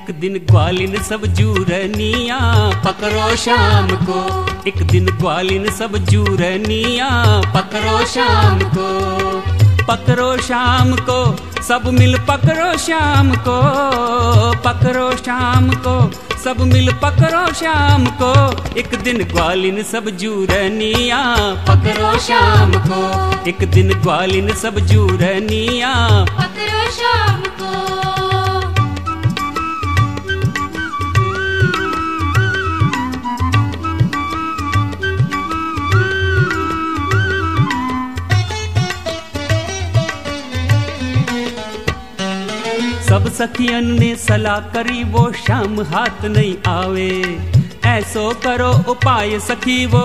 एक दिन ग्वालिन सब जूरनिया पकड़ो शाम को, एक दिन ग्वालिन सब जूरनिया पकड़ो शाम को, पकड़ो शाम को सब मिल पकड़ो शाम को, पकड़ो शाम को सब मिल पकड़ो शाम को, एक दिन ग्वालिन सब जूरनिया पकड़ो शाम को, एक दिन ग्वालिन सब जूरनिया पकड़ो शाम को। सब सखियन ने सलाह करी वो शाम हाथ नहीं आवे, ऐसो करो उपाय सखी वो,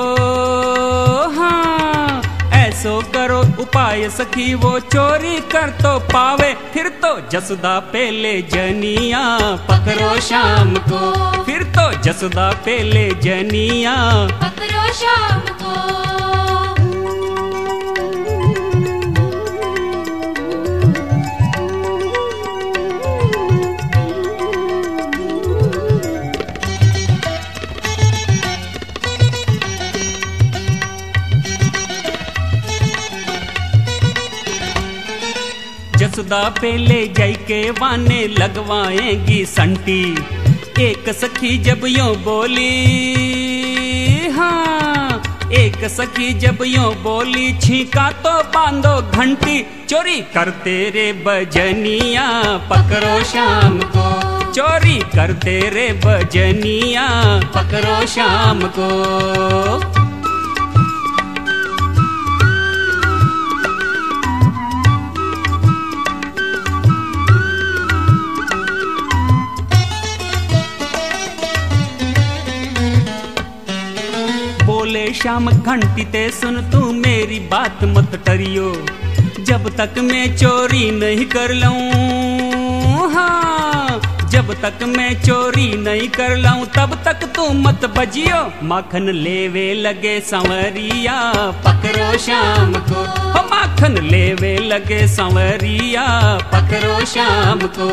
हाँ ऐसो करो उपाय सखी वो, चोरी कर तो पावे फिर तो जसुदा पेले जनिया पकड़ो शाम को, फिर तो जसुदा पेले जनिया पकड़ो शाम को। जसुदा पेले जय के वाने लगवाएंगी संटी, एक सखी जब यूं बोली, हाँ एक सखी जब यूं बोली, छीका तो बांधो घंटी, चोरी करते रे बजनिया पकड़ो शाम को, चोरी करते रे बजनिया पकड़ो शाम को। बोले शाम घंटी ते सुन तू मेरी बात मत टरियो, जब तक मैं चोरी नहीं कर लूं, हाँ जब तक मैं चोरी नहीं कर लूं तब तक तू मत बजियो, माखन लेवे लगे संवरिया पकड़ो शाम को, माखन लेवे लगे संवरिया पकड़ो शाम को।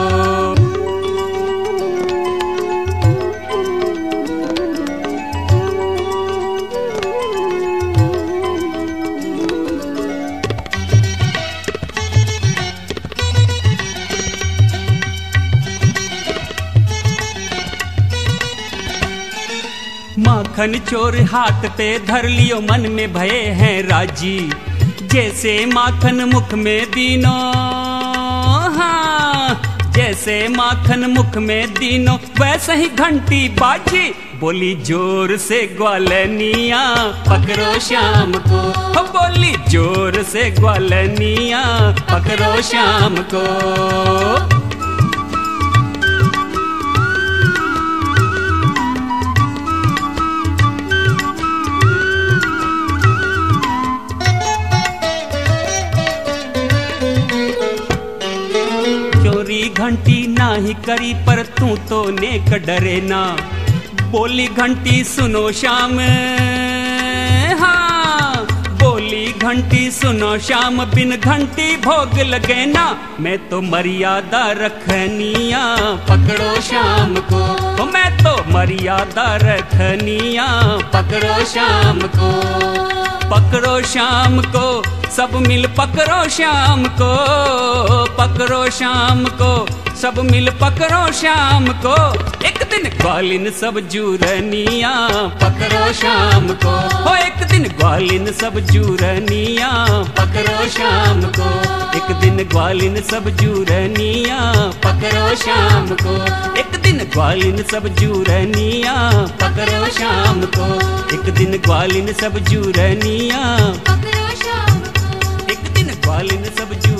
माखन चोर हाथ पे धर लियो मन में भये हैं राजी, जैसे माखन मुख में दीनो, हाँ जैसे माखन मुख में दीनो वैसे ही घंटी बाजी, बोली जोर से ग्वालनिया पकड़ो शाम को, बोली जोर से ग्वालनिया पकड़ो शाम को। घंटी नाही करी पर तू तो नेक डरे ना, बोली घंटी सुनो शाम, हाँ बोली घंटी सुनो शाम, बिन घंटी भोग लगे ना, मैं तो मर्यादा रखनिया पकड़ो शाम को, मैं तो मर्यादा रखनिया पकड़ो शाम को, पकड़ो शाम को सब मिल पकड़ो शाम को, पकड़ो शाम को सब मिल पकड़ो शाम को, एक दिन ग्वालिन सब जूरनिया पकड़ो शाम को, हो एक दिन ग्वालिन सब जूरनिया पकड़ो शाम को, एक दिन ग्वालिन सब जूरनिया पकड़ो शाम को, एक दिन ग्वालिन सब जूरनिया पकड़ो शाम को, एक दिन ग्वालिन सब जूरनिया पकड़ो शाम को, एक दिन ग्वालिन सब जू